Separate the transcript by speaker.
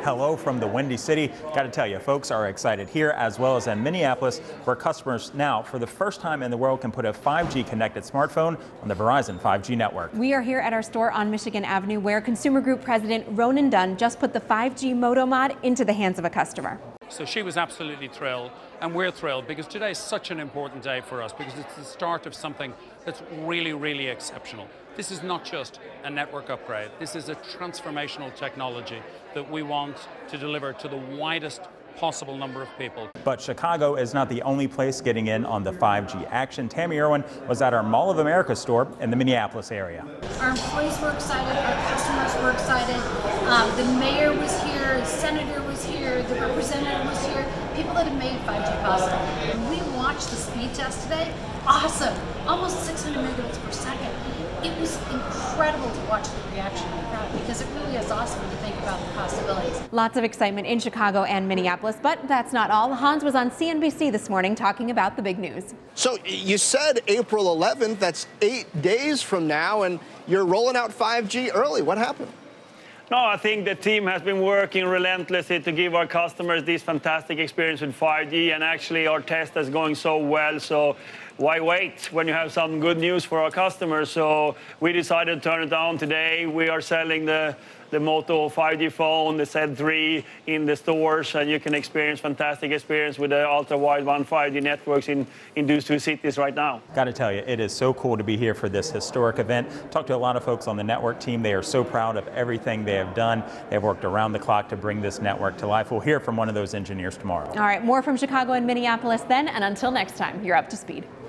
Speaker 1: hello from the Windy City. Got to tell you, folks are excited here as well as in Minneapolis, where customers now, for the first time in the world, can put a 5G connected smartphone on the Verizon 5G network.
Speaker 2: We are here at our store on Michigan Avenue, where Consumer Group President Ronan Dunn just put the 5G Moto Mod into the hands of a customer.
Speaker 3: So she was absolutely thrilled, and we're thrilled because today is such an important day for us because it's the start of something that's really, really exceptional. This is not just a network upgrade. This is a transformational technology that we want to deliver to the widest possible number of people.
Speaker 1: But Chicago is not the only place getting in on the 5G action. Tammy Irwin was at our Mall of America store in the Minneapolis area.
Speaker 4: Our employees were excited, our customers were excited. The mayor was here, the senator was here, the representative was here, people that have made 5G possible. When we watched the speed test today, awesome, almost 600 megabits per second. It was incredible to watch the reaction of the crowd because it really is awesome when you think about the possibilities.
Speaker 2: Lots of excitement in Chicago and Minneapolis, but that's not all. Hans was on CNBC this morning talking about the big news.
Speaker 5: So you said April 11th, that's 8 days from now, and you're rolling out 5G early. What happened?
Speaker 6: No, I think the team has been working relentlessly to give our customers this fantastic experience with 5G, and actually our test is going so well, so why wait when you have some good news for our customers? So we decided to turn it on today. We are selling the Moto 5G phone, the Z3 in the stores, and you can experience fantastic experience with the ultra-wideband 5G networks in those two cities right now.
Speaker 1: Got to tell you, it is so cool to be here for this historic event. Talked to a lot of folks on the network team. They are so proud of everything they have done. They've worked around the clock to bring this network to life. We'll hear from one of those engineers tomorrow.
Speaker 2: All right, more from Chicago and Minneapolis then, and until next time, you're up to speed.